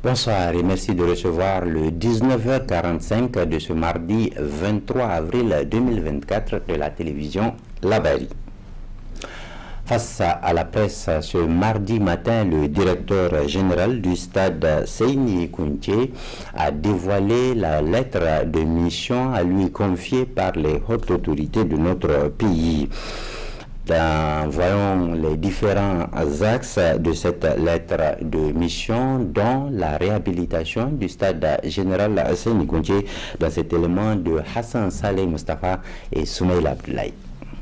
Bonsoir et merci de recevoir le 19h45 de ce mardi 23 avril 2024 de la télévision Labari. Face à la presse ce mardi matin, le directeur général du stade Seyni Kounché a dévoilé la lettre de mission à lui confiée par les hautes autorités de notre pays. Voyons les différents axes de cette lettre de mission, dont la réhabilitation du stade général Seyni Kounché, dans cet élément de Hassan Saleh Mustafa et Soumaïla Abdoulaye.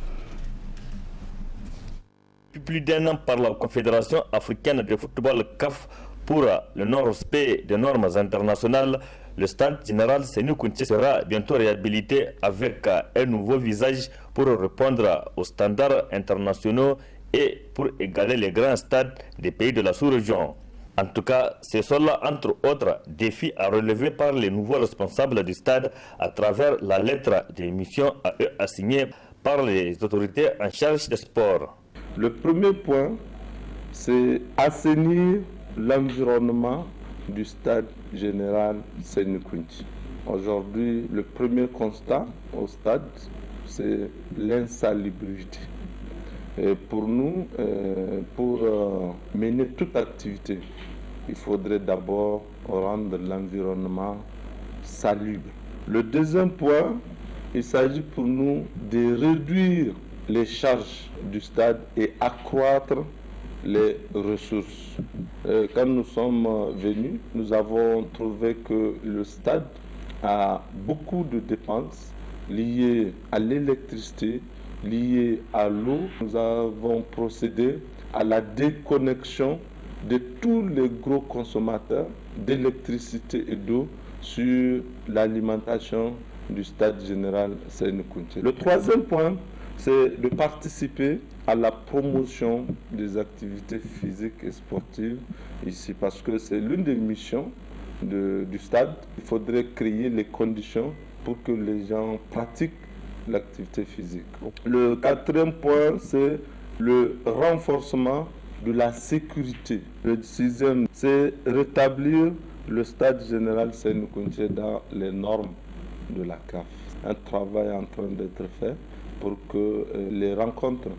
Plus d'un an par la Confédération africaine de football CAF pour le non-respect des normes internationales, le stade général Seyni Kounché sera bientôt réhabilité avec un nouveau visage pour répondre aux standards internationaux et pour égaler les grands stades des pays de la sous-région. En tout cas, ce sont là, entre autres, défis à relever par les nouveaux responsables du stade à travers la lettre de mission à eux assignée par les autorités en charge des sports. Le premier point, c'est assainir l'environnement du stade général Seyni Kounché. Aujourd'hui, le premier constat au stade, c'est l'insalubrité. Et pour nous, pour mener toute activité, il faudrait d'abord rendre l'environnement salubre. Le deuxième point, il s'agit pour nous de réduire les charges du stade et accroître les ressources. Quand nous sommes venus, nous avons trouvé que le stade a beaucoup de dépenses liées à l'électricité, liées à l'eau. Nous avons procédé à la déconnexion de tous les gros consommateurs d'électricité et d'eau sur l'alimentation du stade général Seyni Kounché. Le troisième point, c'est de participer à la promotion des activités physiques et sportives ici, parce que c'est l'une des missions du stade. Il faudrait créer les conditions pour que les gens pratiquent l'activité physique. Le quatrième point, c'est le renforcement de la sécurité. Le sixième, c'est rétablir le stade général Seyni Kounché dans les normes de la CAF. Un travail est en train d'être fait pour que les rencontres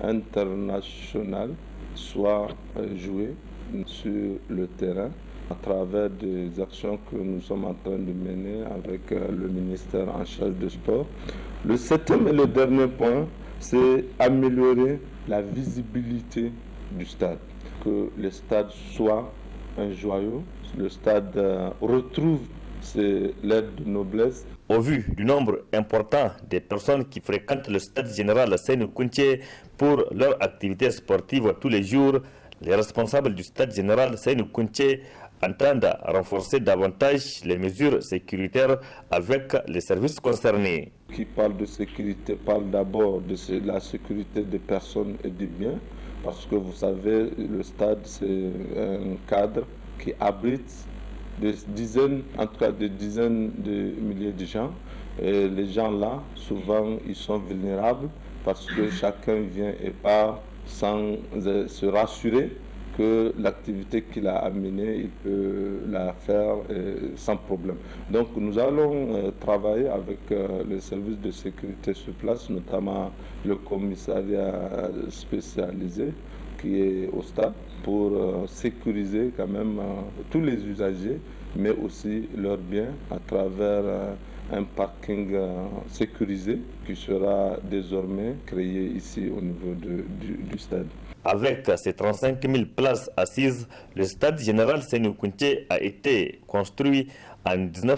internationales soient jouées sur le terrain à travers des actions que nous sommes en train de mener avec le ministère en charge du sport. Le septième et le dernier point, c'est améliorer la visibilité du stade. Que le stade soit un joyau, le stade retrouve ses lettres de noblesse. Au vu du nombre important des personnes qui fréquentent le stade général Seyni Kounché pour leur activité sportive tous les jours, les responsables du stade général Seyni Kounché entendent renforcer davantage les mesures sécuritaires avec les services concernés. Qui parle de sécurité parle d'abord de la sécurité des personnes et des biens, parce que vous savez, le stade c'est un cadre qui abrite des dizaines, en tout cas des dizaines de milliers de gens. Et les gens là, souvent, ils sont vulnérables parce que chacun vient et part sans se rassurer que l'activité qu'il a amenée, il peut la faire sans problème. Donc nous allons travailler avec les services de sécurité sur place, notamment le commissariat spécialisé qui est au stade, pour sécuriser quand même tous les usagers, mais aussi leurs biens à travers un parking sécurisé qui sera désormais créé ici au niveau du stade. Avec ses 35 000 places assises, le stade général Seyni Kounché a été construit en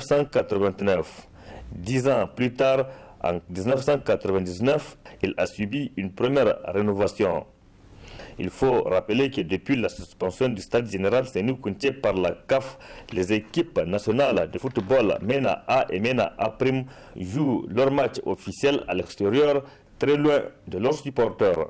1989. 10 ans plus tard, en 1999, il a subi une première rénovation. Il faut rappeler que depuis la suspension du stade général Seyni Kounché par la CAF, les équipes nationales de football MENA A et MENA A' jouent leurs matchs officiels à l'extérieur, très loin de leurs supporters.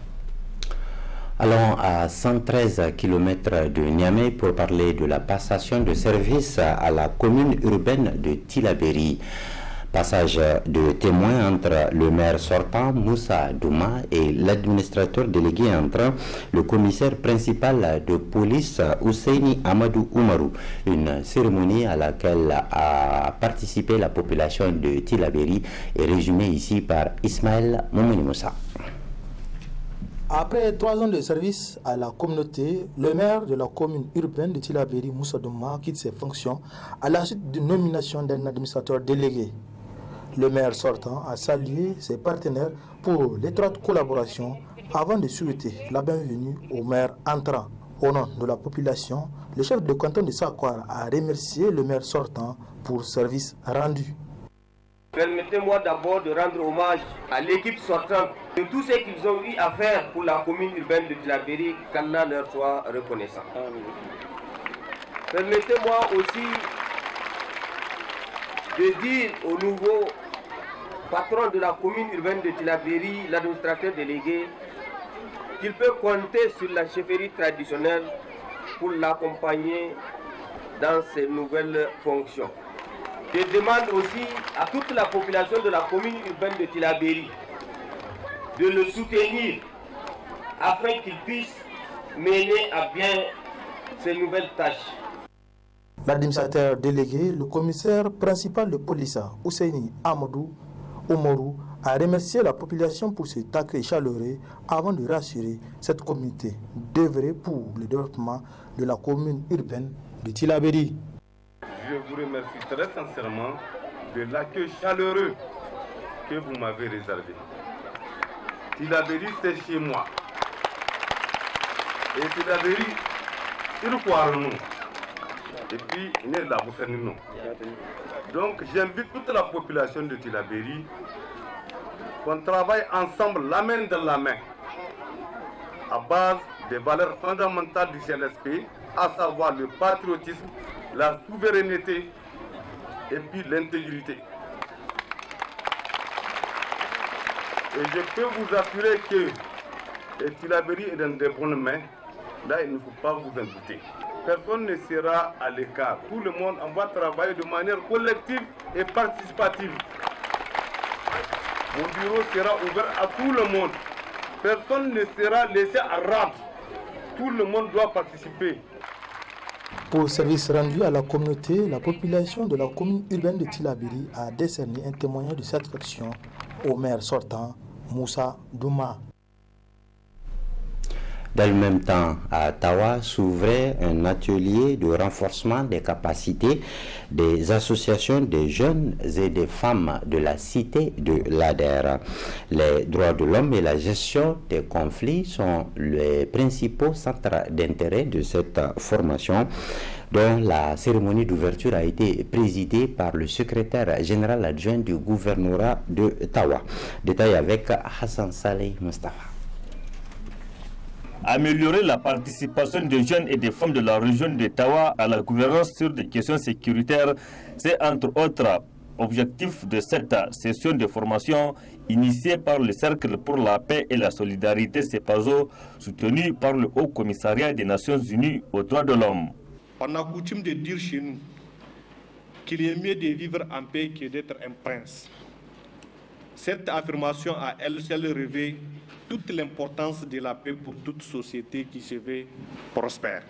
Allons à 113 km de Niamey pour parler de la passation de service à la commune urbaine de Tillabéri. Passage de témoin entre le maire sortant Moussa Douma et l'administrateur délégué entrant, le commissaire principal de police Ousseini Amadou Oumarou. Une cérémonie à laquelle a participé la population de Tillabéri est résumée ici par Ismaël Moumouni Moussa. Après 3 ans de service à la communauté, le maire de la commune urbaine de Tillabéri, Moussa Douma, quitte ses fonctions à la suite de nomination d'un administrateur délégué. Le maire sortant a salué ses partenaires pour l'étroite collaboration avant de souhaiter la bienvenue au maire entrant. Au nom de la population, le chef de canton de Sakwar a remercié le maire sortant pour service rendu. Permettez-moi d'abord de rendre hommage à l'équipe sortante de tout ce qu'ils ont eu à faire pour la commune urbaine de Tillabéri, qu'Allah leur soit reconnaissant. Permettez-moi aussi de dire au nouveau patron de la commune urbaine de Tillabéri, l'administrateur délégué, qu'il peut compter sur la chefferie traditionnelle pour l'accompagner dans ses nouvelles fonctions. Je demande aussi à toute la population de la commune urbaine de Tillabéri de le soutenir afin qu'il puisse mener à bien ses nouvelles tâches. L'administrateur délégué, le commissaire principal de police, Ousseini Amadou Oumarou, a remercié la population pour cet accueil chaleureux avant de rassurer cette communauté d'œuvrer pour le développement de la commune urbaine de Tillabéri. Je vous remercie très sincèrement de l'accueil chaleureux que vous m'avez réservé. Tillabéri, c'est chez moi. Et Tillabéri, il croit en nous. Et puis, il est là pour faire nous. Donc, j'invite toute la population de Tillabéri qu'on travaille ensemble, la main dans la main, à base des valeurs fondamentales du CNSP, à savoir le patriotisme, la souveraineté et puis l'intégrité. Et je peux vous assurer que Tillabéri est dans de bonnes mains. Là, il ne faut pas vous en douter. Personne ne sera à l'écart. Tout le monde, on va travailler de manière collective et participative. Mon bureau sera ouvert à tout le monde. Personne ne sera laissé à rate. Tout le monde doit participer. Pour service rendu à la communauté, la population de la commune urbaine de Tillabéri a décerné un témoignage de satisfaction au maire sortant, Moussa Douma. Dans le même temps, à Tawa s'ouvrait un atelier de renforcement des capacités des associations des jeunes et des femmes de la cité de l'Ader. Les droits de l'homme et la gestion des conflits sont les principaux centres d'intérêt de cette formation, dont la cérémonie d'ouverture a été présidée par le secrétaire général adjoint du gouvernorat de Tawa. Détail avec Hassan Saleh Mustafa. Améliorer la participation des jeunes et des femmes de la région de Tawa à la gouvernance sur des questions sécuritaires, c'est entre autres objectifs de cette session de formation initiée par le Cercle pour la paix et la solidarité CEPAZO, soutenu par le Haut Commissariat des Nations Unies aux droits de l'homme. On a coutume de dire chez nous qu'il est mieux de vivre en paix que d'être un prince. Cette affirmation a elle seule révélé toute l'importance de la paix pour toute société qui se veut prospère.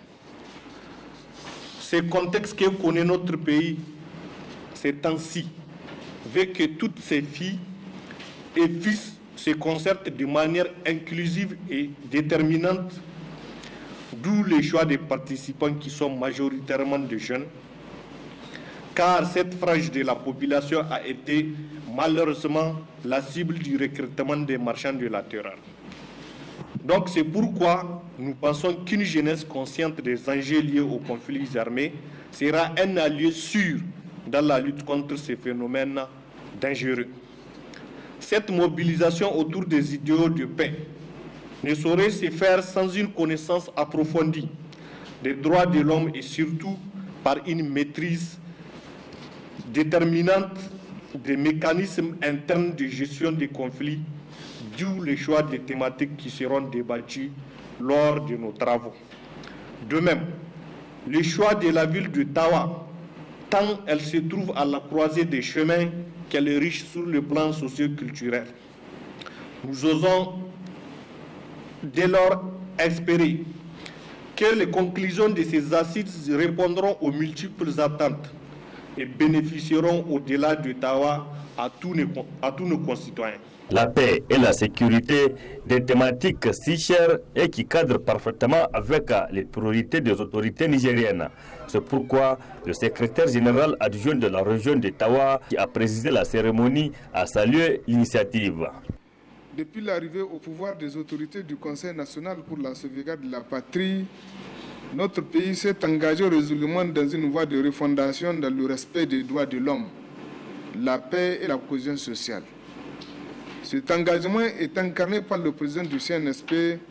Ce contexte que connaît notre pays ces temps-ci veut que toutes ces filles et fils se concertent de manière inclusive et déterminante, d'où les choix des participants qui sont majoritairement des jeunes, car cette frange de la population a été malheureusement la cible du recrutement des marchands de la terreur. Donc c'est pourquoi nous pensons qu'une jeunesse consciente des enjeux liés aux conflits armés sera un allié sûr dans la lutte contre ces phénomènes dangereux. Cette mobilisation autour des idéaux de paix ne saurait se faire sans une connaissance approfondie des droits de l'homme et surtout par une maîtrise déterminante des mécanismes internes de gestion des conflits, d'où le choix des thématiques qui seront débattues lors de nos travaux. De même, le choix de la ville de Tawa tant elle se trouve à la croisée des chemins qu'elle est riche sur le plan socio-culturel. Nous osons dès lors espérer que les conclusions de ces assises répondront aux multiples attentes et bénéficieront au-delà de Tawa à tous nos concitoyens. La paix et la sécurité, des thématiques si chères et qui cadrent parfaitement avec les priorités des autorités nigériennes. C'est pourquoi le secrétaire général adjoint de la région de Tawa, qui a présidé la cérémonie, a salué l'initiative. Depuis l'arrivée au pouvoir des autorités du Conseil national pour la sauvegarde de la patrie, notre pays s'est engagé résolument dans une voie de refondation dans le respect des droits de l'homme, la paix et la cohésion sociale. Cet engagement est incarné par le président du CNSP,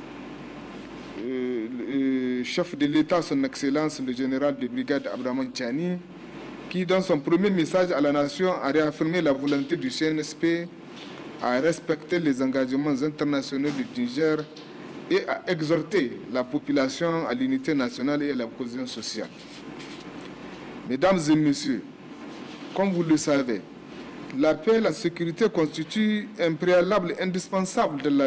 chef de l'État, son Excellence, le général de brigade Abdraman Tchani, qui, dans son premier message à la nation, a réaffirmé la volonté du CNSP à respecter les engagements internationaux du Niger et à exhorter la population à l'unité nationale et à la cohésion sociale. Mesdames et messieurs, comme vous le savez, la paix et la sécurité constituent un préalable indispensable de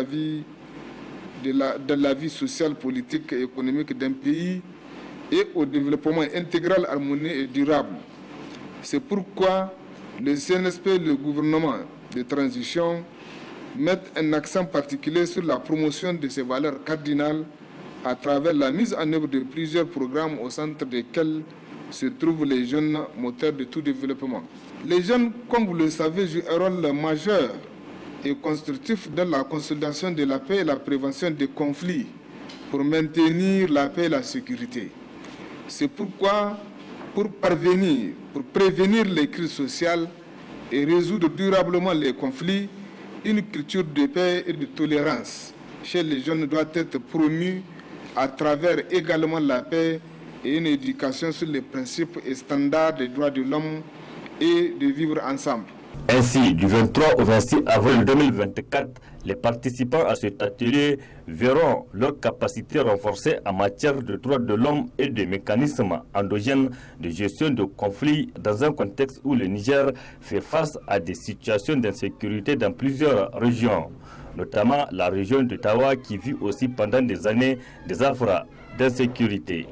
la vie sociale, politique et économique d'un pays et au développement intégral, harmonieux et durable. C'est pourquoi le CNSP et le gouvernement de transition mettent un accent particulier sur la promotion de ces valeurs cardinales à travers la mise en œuvre de plusieurs programmes au centre desquels se trouvent les jeunes moteurs de tout développement. Les jeunes, comme vous le savez, jouent un rôle majeur et constructif dans la consolidation de la paix et la prévention des conflits pour maintenir la paix et la sécurité. C'est pourquoi, pour prévenir les crises sociales et résoudre durablement les conflits, une culture de paix et de tolérance chez les jeunes doit être promue à travers également la paix et une éducation sur les principes et standards des droits de l'homme et de vivre ensemble. Ainsi, du 23 au 26 avril 2024, les participants à cet atelier verront leur capacité renforcée en matière de droits de l'homme et de mécanismes endogènes de gestion de conflits dans un contexte où le Niger fait face à des situations d'insécurité dans plusieurs régions, notamment la région de Tawa qui vit aussi pendant des années des affres d'insécurité.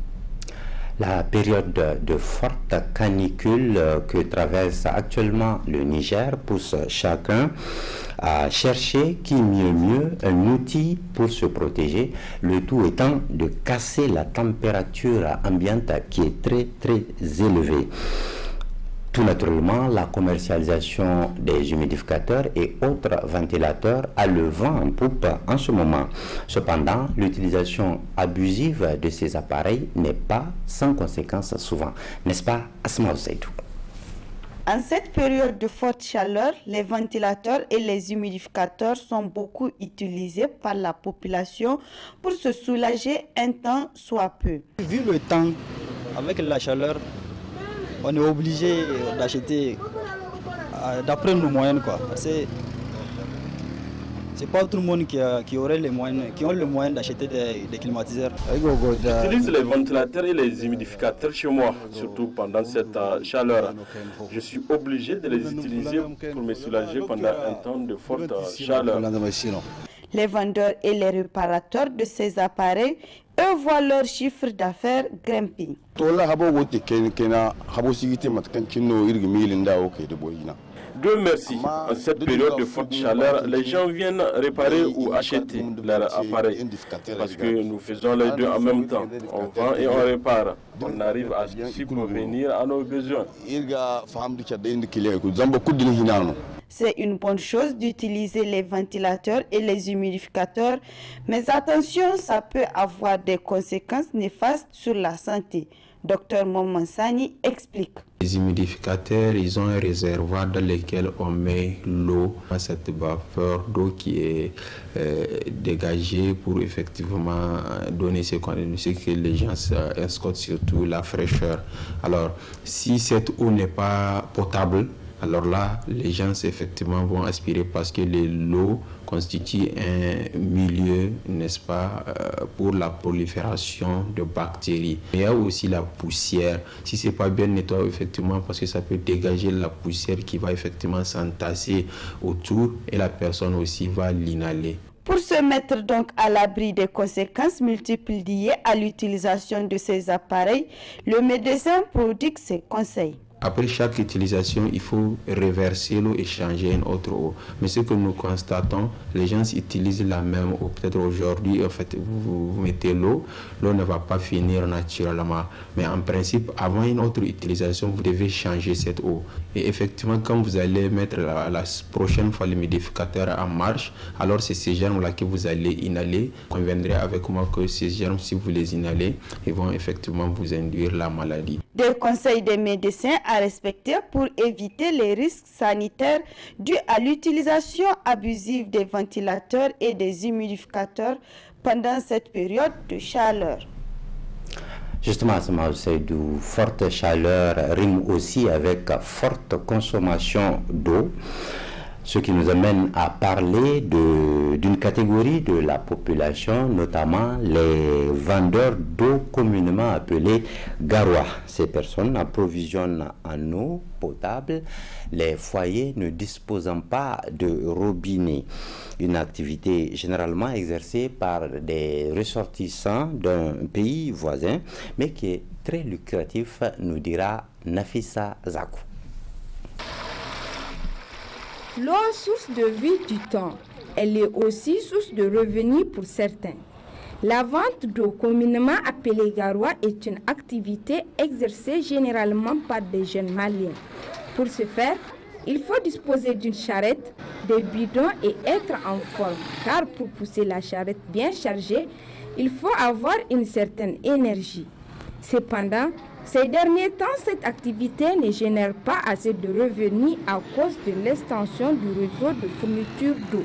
La période de forte canicule que traverse actuellement le Niger pousse chacun à chercher qui mieux un outil pour se protéger, le tout étant de casser la température ambiante qui est très élevée. Tout naturellement, la commercialisation des humidificateurs et autres ventilateurs a le vent en poupe en ce moment. Cependant, l'utilisation abusive de ces appareils n'est pas sans conséquences souvent. N'est-ce pas, Asma Oseidou? En cette période de forte chaleur, les ventilateurs et les humidificateurs sont beaucoup utilisés par la population pour se soulager un temps soit peu. Vu le temps, avec la chaleur, on est obligé d'acheter d'après nos moyens, quoi. C'est pas tout le monde qui aurait les moyens, qui ont le moyen d'acheter des climatiseurs. J'utilise les ventilateurs et les humidificateurs chez moi, surtout pendant cette chaleur. Je suis obligé de les utiliser pour me soulager pendant un temps de forte chaleur. Les vendeurs et les réparateurs de ces appareils, eux, voient leur chiffre d'affaires grimper. Dieu merci, en cette période de forte chaleur, les gens viennent réparer ou acheter leur appareil. Parce que nous faisons les deux en même temps. On vend et on répare. On arrive à subvenir à nos besoins. C'est une bonne chose d'utiliser les ventilateurs et les humidificateurs, mais attention, ça peut avoir des conséquences néfastes sur la santé. Dr Momansani explique. Les humidificateurs, ils ont un réservoir dans lequel on met l'eau, cette vapeur d'eau qui est dégagée pour effectivement donner ce que les gens escortent, surtout la fraîcheur. Alors, si cette eau n'est pas potable, alors là, les gens effectivement vont aspirer parce que l'eau constitue un milieu, n'est-ce pas, pour la prolifération de bactéries. Il y a aussi la poussière. Si c'est pas bien nettoyé, effectivement, parce que ça peut dégager la poussière qui va effectivement s'entasser autour et la personne aussi va l'inhaler. Pour se mettre donc à l'abri des conséquences multiples liées à l'utilisation de ces appareils, le médecin prodigue ses conseils. Après chaque utilisation, il faut reverser l'eau et changer une autre eau. Mais ce que nous constatons, les gens utilisent la même eau. Peut-être aujourd'hui, en fait, vous mettez l'eau, l'eau ne va pas finir naturellement. Mais en principe, avant une autre utilisation, vous devez changer cette eau. Et effectivement, quand vous allez mettre la prochaine fois l'humidificateur en marche, alors c'est ces germes-là que vous allez inhaler. Vous conviendrez avec moi que ces germes, si vous les inhalez, ils vont effectivement vous induire la maladie. Des conseils des médecins à respecter pour éviter les risques sanitaires dus à l'utilisation abusive des ventilateurs et des humidificateurs pendant cette période de chaleur. Justement, Seydou, forte chaleur rime aussi avec forte consommation d'eau. Ce qui nous amène à parler d'une catégorie de la population, notamment les vendeurs d'eau communément appelés garois. Ces personnes approvisionnent en eau potable les foyers ne disposant pas de robinet. Une activité généralement exercée par des ressortissants d'un pays voisin, mais qui est très lucratif, nous dira Nafissa Zakou. L'eau, source de vie du temps, elle est aussi source de revenus pour certains. La vente d'eau, communément appelée garoua, est une activité exercée généralement par des jeunes maliens. Pour ce faire, il faut disposer d'une charrette, des bidons et être en forme, car pour pousser la charrette bien chargée, il faut avoir une certaine énergie. Cependant, ces derniers temps, cette activité ne génère pas assez de revenus à cause de l'extension du réseau de fourniture d'eau.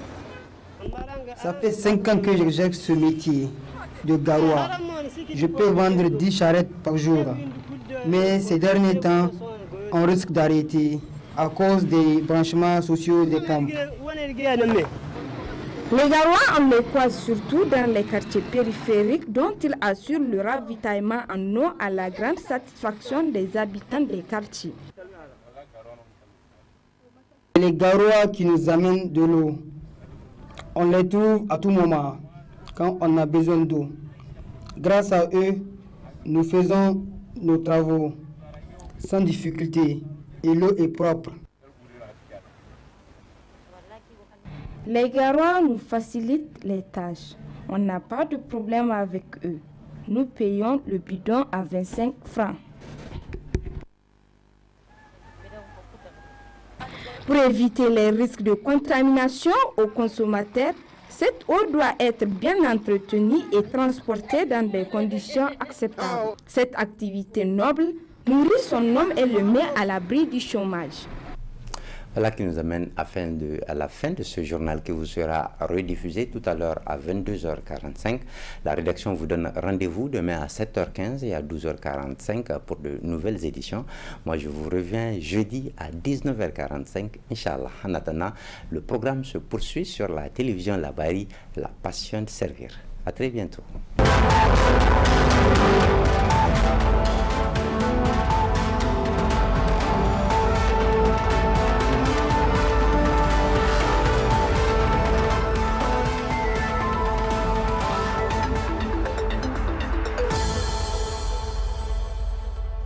Ça fait 5 ans que j'exerce ce métier de garoua. Je peux vendre 10 charrettes par jour. Mais ces derniers temps, on risque d'arrêter à cause des branchements sociaux des pompes. Les garouas ont les quoi surtout dans les quartiers périphériques dont ils assurent le ravitaillement en eau à la grande satisfaction des habitants des quartiers. Les garouas qui nous amènent de l'eau, on les trouve à tout moment quand on a besoin d'eau. Grâce à eux, nous faisons nos travaux sans difficulté et l'eau est propre. Les garouas nous facilitent les tâches. On n'a pas de problème avec eux. Nous payons le bidon à 25 francs. Pour éviter les risques de contamination aux consommateurs, cette eau doit être bien entretenue et transportée dans des conditions acceptables. Cette activité noble nourrit son homme et le met à l'abri du chômage. Voilà qui nous amène à la fin de ce journal qui vous sera rediffusé tout à l'heure à 22h45. La rédaction vous donne rendez-vous demain à 7h15 et à 12h45 pour de nouvelles éditions. Moi, je vous reviens jeudi à 19h45, Inch'Allah. En attendant, le programme se poursuit sur la télévision Labari, la passion de servir. À très bientôt.